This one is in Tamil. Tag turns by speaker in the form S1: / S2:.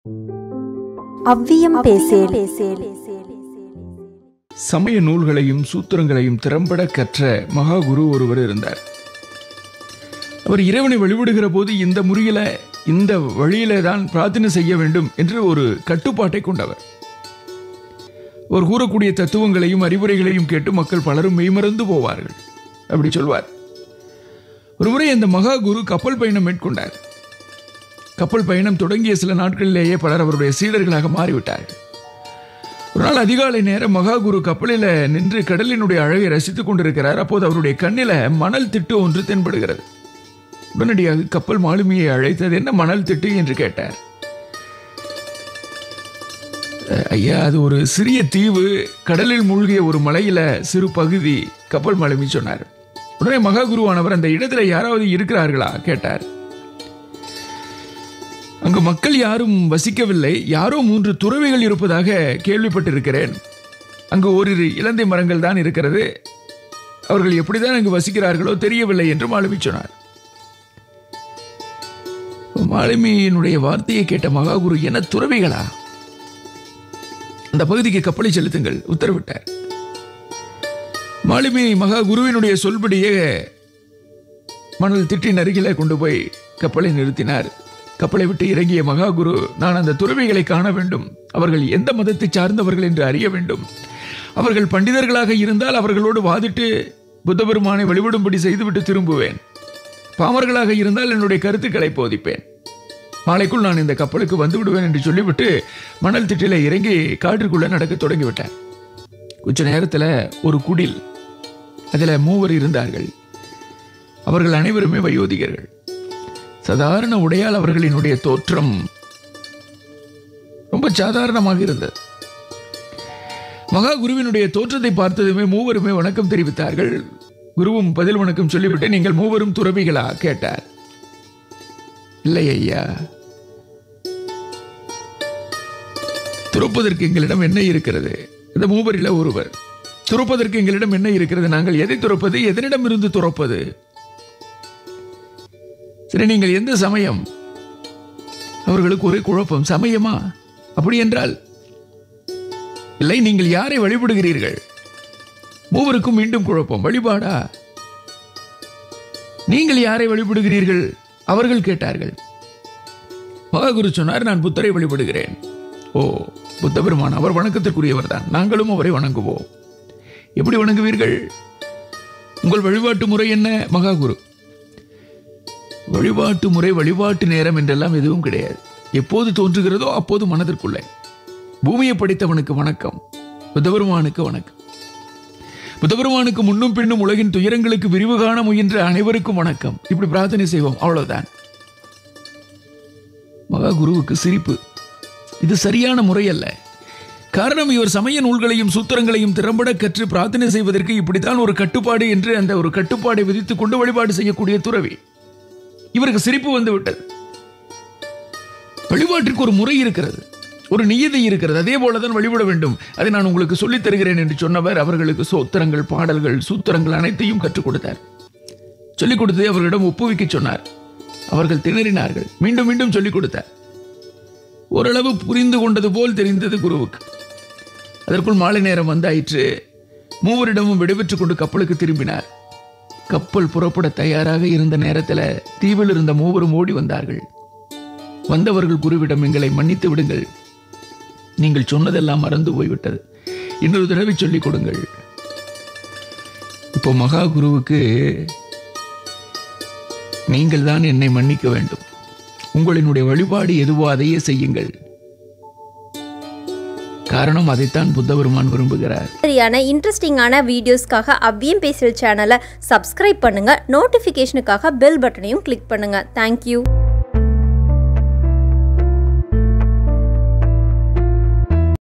S1: அவ்வியம் பேசேல்.
S2: சமய நூல்களையும் சூத்திரங்களையும் திறம்பட கற்ற மகாகுரு ஒருவர் இருந்தார். அவர் இறைவனை வழிபடுகிற போது இந்த முறையில இந்த வழியில தான் பிரார்த்தனை செய்ய வேண்டும் என்று ஒரு கட்டுப்பாட்டை கொண்டவர். அவர் கூறக்கூடிய தத்துவங்களையும் அறிவுரைகளையும் கேட்டு மக்கள் பலரும் மெய்மறந்து போவார்கள். அப்படி சொல்வார். ஒருமுறை அந்த மகாகுரு கப்பல் பயணம் மேற்கொண்டார். கப்பல் பயணம் தொடங்கிய சில நாட்களிலேயே பலர் அவருடைய சீடர்களாக மாறிவிட்டார்கள். ஒரு நாள் அதிகாலை நேரம் மகாகுரு கப்பலில் நின்று கடலினுடைய அழகை ரசித்துக் கொண்டிருக்கிறார். அப்போது அவருடைய கண்ணில மணல் திட்டு ஒன்று தென்படுகிறது. உடனடியாக கப்பல் மாலுமியை அழைத்தது, என்ன மணல் திட்டு என்று கேட்டார். ஐயா, அது ஒரு சிறிய தீவு, கடலில் மூழ்கிய ஒரு மலையில சிறு பகுதி, கப்பல் மாலுமி சொன்னார். உடனே மகாகுருவானவர் அந்த இடத்துல யாராவது இருக்கிறார்களா கேட்டார். அங்கு மக்கள் யாரும் வசிக்கவில்லை, யாரோ 3 துறவிகள் இருப்பதாக கேள்விப்பட்டிருக்கிறேன். அங்கு ஓரிரு இலந்தை மரங்கள் தான் இருக்கிறது, அவர்கள் எப்படிதான் அங்கு வசிக்கிறார்களோ தெரியவில்லை என்று மாலுமி சொன்னார். மாலுமியினுடைய வார்த்தையை கேட்ட மகாகுரு, என்ன துறவிகளா? அந்த பகுதிக்கு கப்பலை செலுத்துங்கள் உத்தரவிட்டார். மாலுமி மகாகுருவினுடைய சொல்படியே மணல் திட்டின் அருகிலே கொண்டு போய் கப்பலை நிறுத்தினார். கப்பலை விட்டு இறங்கிய மகாகுரு, நான் அந்த துறவிகளை காண வேண்டும், அவர்கள் எந்த மதத்தை சார்ந்தவர்கள் என்று அறிய வேண்டும், அவர்கள் பண்டிதர்களாக இருந்தால் அவர்களோடு வாதிட்டு புத்த பெருமானை வழிபடும்படி செய்துவிட்டு திரும்புவேன், பாமர்களாக இருந்தால் என்னுடைய கருத்துக்களை போதிப்பேன், மாலைக்குள் நான் இந்த கப்பலுக்கு வந்து விடுவேன் என்று சொல்லிவிட்டு மணல் திட்டில இறங்கி காற்றுக்குள்ள நடக்க தொடங்கிவிட்டார். கொஞ்ச நேரத்தில் ஒரு குடில், அதில் 3 இருந்தார்கள். அவர்கள் அனைவருமே வயோதிகர்கள். சாதாரண உடையால் அவர்களினுடைய தோற்றம் ரொம்ப சாதாரணமாக இருந்தது. மகாகுருவினுடைய தோற்றத்தை பார்த்ததுமே 3 வணக்கம் தெரிவித்தார்கள். குருவும் பதில் வணக்கம் சொல்லிவிட்டு, நீங்கள் 3 துறவிகளா கேட்டார். இல்லை ஐயா, துறப்பதற்கு எங்களிடம் என்ன இருக்கிறது? இந்த 3 ஒருவர், துறப்பதற்கு எங்களிடம் என்ன இருக்கிறது? நாங்கள் எதை துறப்பது? எதனிடம் இருந்து துறப்பது? சரி, நீங்கள் எந்த சமயம்? அவர்களுக்கு ஒரே குழப்பம். சமயமா? அப்படி என்றால் இல்லை, நீங்கள் யாரை வழிபடுகிறீர்கள்? 3 மீண்டும் குழப்பம். வழிபாடா? நீங்கள் யாரை வழிபடுகிறீர்கள்? அவர்கள் கேட்டார்கள். மகாகுரு சொன்னார், நான் புத்தரை வழிபடுகிறேன். ஓ, புத்த பெருமான், அவர் வணக்கத்திற்குரியவர் தான், நாங்களும் அவரை வணங்குவோம். எப்படி வணங்குவீர்கள்? உங்கள் வழிபாட்டு முறை என்ன? மகாகுரு, வழிபாட்டு முறை, வழிபாட்டு நேரம் என்றெல்லாம் எதுவும் கிடையாது. எப்போது தோன்றுகிறதோ அப்போது மனதிற்குள்ளே, பூமியை படைத்தவனுக்கு வணக்கம், புத்தபெருமானுக்கு வணக்கம், புத்தபெருமானுக்கு முன்னும் பின்னும் உலகின் துயரங்களுக்கு விரிவு காண முயன்ற அனைவருக்கும் வணக்கம், இப்படி பிரார்த்தனை செய்வோம், அவ்வளவுதான். மகாகுருவுக்கு சிரிப்பு. இது சரியான முறை அல்ல. காரணம், இவர் சமய நூல்களையும் சூத்திரங்களையும் திறம்பட கற்று பிரார்த்தனை செய்வதற்கு இப்படித்தான் ஒரு கட்டுப்பாடு என்று அந்த ஒரு கட்டுப்பாடை விதித்துக் கொண்டு வழிபாடு செய்யக்கூடிய துறவி. இவருக்கு சிரிப்பு வந்து விட்டது. வழிபாட்டிற்கு ஒரு முறை இருக்கிறது, ஒரு நியதி இருக்கிறது, அதே போலதான் வழிபட வேண்டும், அதை நான் உங்களுக்கு சொல்லித் தருகிறேன் என்று சொன்னவர் அவர்களுக்கு சோத்திரங்கள், பாடல்கள், சூத்திரங்கள் அனைத்தையும் கற்றுக் கொடுத்தார். சொல்லிக் கொடுத்து அவர்களிடம் ஒப்புவிக்க சொன்னார். அவர்கள் திணறினார்கள். மீண்டும் மீண்டும் சொல்லிக் கொடுத்தார். ஓரளவு புரிந்து கொண்டது போல் தெரிந்தது குருவுக்கு. அதற்குள் மாலை நேரம் வந்தாயிற்று. 3 விடைபெற்றுக் கொண்டு கப்பலுக்கு திரும்பினார். கப்பல் புறப்பட தயாராக இருந்த நேரத்தில் தீவில் இருந்த 3 ஓடி வந்தார்கள். வந்தவர்கள் குருவிடம், எங்களை மன்னித்து விடுங்கள், நீங்கள் சொன்னதெல்லாம் மறந்து போய்விட்டது, இன்னொரு தடவை சொல்லிக் கொடுங்கள். இப்போ மகா குருவுக்கு, நீங்கள் தான் என்னை மன்னிக்க வேண்டும், உங்களினுடைய வழிபாடு எதுவோ அதையே செய்யுங்கள், காரணம் அதைத்தான் புத்த பெருமான் விரும்புகிறார்.
S1: சரியான இன்ட்ரெஸ்டிங்கான வீடியோஸ்க்காக அவ்வியம் பேசல் சேனலை சப்ஸ்கிரைப் பண்ணுங்க. நோட்டிஃபிகேஷனுக்காக பெல் பட்டனையும் கிளிக் பண்ணுங்க. தேங்க்யூ.